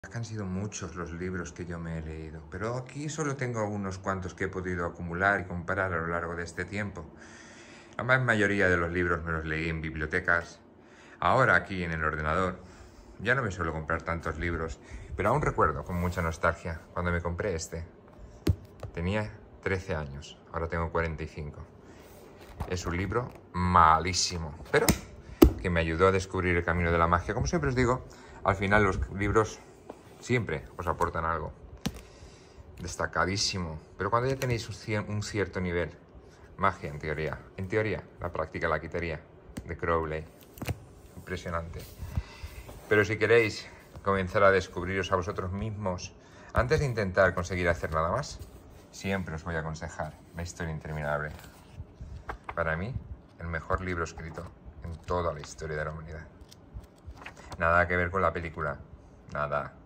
Han sido muchos los libros que yo me he leído, pero aquí solo tengo unos cuantos que he podido acumular y comparar a lo largo de este tiempo. La gran mayoría de los libros me los leí en bibliotecas. Ahora aquí en el ordenador ya no me suelo comprar tantos libros, pero aún recuerdo con mucha nostalgia cuando me compré este. Tenía 13 años, ahora tengo 45. Es un libro malísimo, pero que me ayudó a descubrir el camino de la magia. Como siempre os digo, al final los libros siempre os aportan algo destacadísimo, pero cuando ya tenéis un cierto nivel, magia en teoría, la práctica la quitaría, de Crowley, impresionante. Pero si queréis comenzar a descubriros a vosotros mismos, antes de intentar conseguir hacer nada más, siempre os voy a aconsejar La historia interminable. Para mí, el mejor libro escrito en toda la historia de la humanidad. Nada que ver con la película, nada.